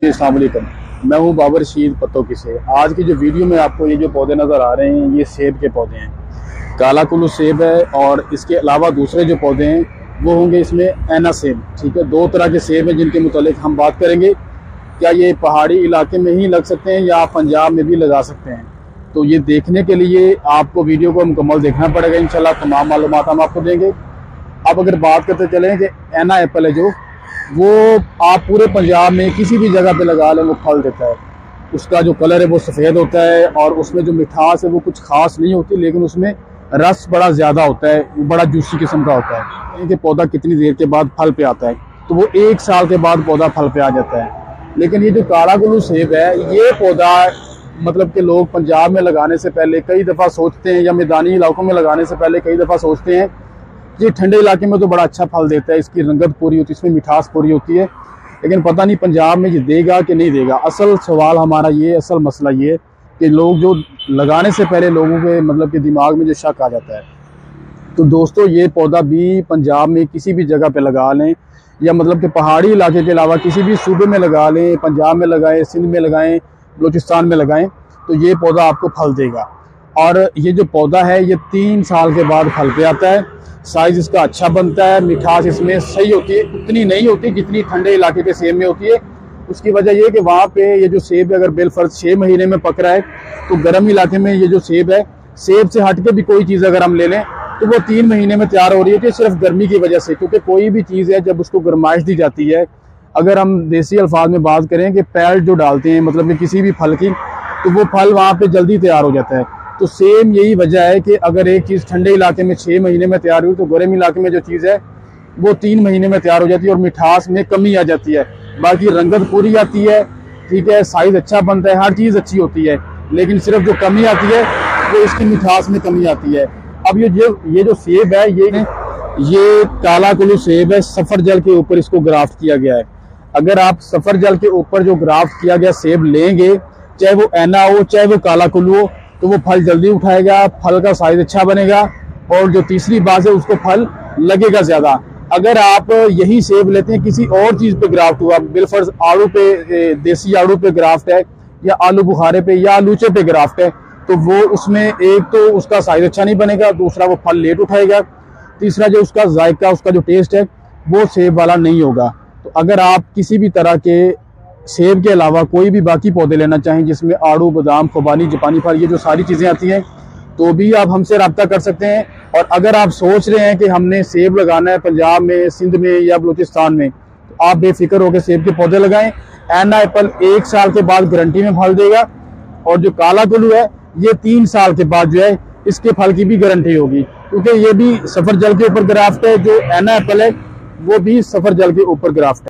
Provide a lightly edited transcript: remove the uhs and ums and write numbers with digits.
अस्सलाम वालेकुम, मैं हूं बाबर रशीद पत्तोकी से। आज की जो वीडियो में आपको ये जो पौधे नज़र आ रहे हैं ये सेब के पौधे हैं। काला कुल्लू सेब है और इसके अलावा दूसरे जो पौधे हैं वो होंगे इसमें ऐना सेब। ठीक है, दो तरह के सेब हैं जिनके मुतालिक हम बात करेंगे। क्या ये पहाड़ी इलाके में ही लग सकते हैं या पंजाब में भी लगा सकते हैं, तो ये देखने के लिए आपको वीडियो को मुकम्मल देखना पड़ेगा। इंशाल्लाह तमाम मालूमात हम आपको देंगे। अब अगर बात करते चलें कि ऐना एप्पल है जो वो आप पूरे पंजाब में किसी भी जगह पे लगा लें वो फल देता है। उसका जो कलर है वो सफ़ेद होता है और उसमें जो मिठास है वो कुछ खास नहीं होती, लेकिन उसमें रस बड़ा ज़्यादा होता है, वो बड़ा जूसी किस्म का होता है। कि पौधा कितनी देर के बाद फल पे आता है, तो वो 1 साल के बाद पौधा फल पे आ जाता है। लेकिन ये जो काला कुल्लू सेब है ये पौधा मतलब कि लोग पंजाब में लगाने से पहले कई दफ़ा सोचते हैं या मैदानी इलाकों में लगाने से पहले कई दफ़ा सोचते हैं ये ठंडे इलाके में तो बड़ा अच्छा फल देता है, इसकी रंगत पूरी होती है, इसमें मिठास पूरी होती है, लेकिन पता नहीं पंजाब में ये देगा कि नहीं देगा। असल सवाल हमारा ये, असल मसला ये कि लोग जो लगाने से पहले लोगों के मतलब कि दिमाग में जो शक आ जाता है। तो दोस्तों ये पौधा भी पंजाब में किसी भी जगह पे लगा लें या मतलब कि पहाड़ी इलाके के अलावा किसी भी सूबे में लगा लें, पंजाब में लगाएं, सिंध में लगाएं, बलूचिस्तान में लगाएं, तो ये पौधा आपको फल देगा। और ये जो पौधा है ये 3 साल के बाद फल पे आता है। साइज़ इसका अच्छा बनता है, मिठास इसमें सही होती है, उतनी नहीं होती जितनी ठंडे इलाके के सेब में होती है। उसकी वजह ये कि वहाँ पे ये जो सेब है अगर बिलफर्ज 6 महीने में पक रहा है, तो गर्म इलाके में ये जो सेब है, सेब से हट के भी कोई चीज़ अगर हम ले लें तो वो 3 महीने में तैयार हो रही है, सिर्फ गर्मी की वजह से। क्योंकि कोई भी चीज़ है जब उसको गर्माइश दी जाती है, अगर हम देसी अल्फाज में बात करें कि पैल जो डालते हैं मतलब कि किसी भी फल की, तो वो फल वहाँ पे जल्दी तैयार हो जाता है। तो सेम यही वजह है कि अगर एक चीज़ ठंडे इलाके में 6 महीने में तैयार हुई तो गर्म इलाके में जो चीज़ है वो 3 महीने में तैयार हो जाती है और मिठास में कमी आ जाती है। बाकी रंगत पूरी आती है, ठीक है, साइज़ अच्छा बनता है, हर चीज़ अच्छी होती है, लेकिन सिर्फ जो कमी आती है वो इसकी मिठास में कमी आती है। अब ये जो सेब है ये काला कुल्लू सेब है, सफ़र जल के ऊपर इसको ग्राफ्ट किया गया है। अगर आप सफ़र जल के ऊपर जो ग्राफ्ट किया गया सेब लेंगे, चाहे वो ऐना हो चाहे वो काला कुल्लू हो, तो वो फल जल्दी उठाएगा, फल का साइज अच्छा बनेगा और जो तीसरी बात है उसको फल लगेगा ज़्यादा। अगर आप यही सेब लेते हैं किसी और चीज़ पे ग्राफ्ट हुआ, बिलफर्ज आड़ू पे, देसी आड़ू पे ग्राफ्ट है या आलू बुखारे पे या आलूचे पे ग्राफ्ट है, तो वो उसमें एक तो उसका साइज अच्छा नहीं बनेगा, दूसरा वो फल लेट उठाएगा, तीसरा जो उसका जायका, उसका जो टेस्ट है वो सेब वाला नहीं होगा। तो अगर आप किसी भी तरह के सेब के अलावा कोई भी बाकी पौधे लेना चाहें जिसमें आड़ू, बादाम, खुबानी, जापानी फल, ये जो सारी चीज़ें आती हैं, तो भी आप हमसे रब्ता कर सकते हैं। और अगर आप सोच रहे हैं कि हमने सेब लगाना है पंजाब में, सिंध में या बलूचिस्तान में, तो आप बेफिक्र होकर सेब के पौधे लगाएं। ऐना एप्पल 1 साल के बाद गारंटी में फल देगा और जो काला कुल्लू है ये 3 साल के बाद जो है इसके फल की भी गारंटी होगी, क्योंकि ये भी सफ़र जल के ऊपर ग्राफ्ट है। जो ऐना एप्पल है वो भी सफ़र जल के ऊपर ग्राफ्ट है।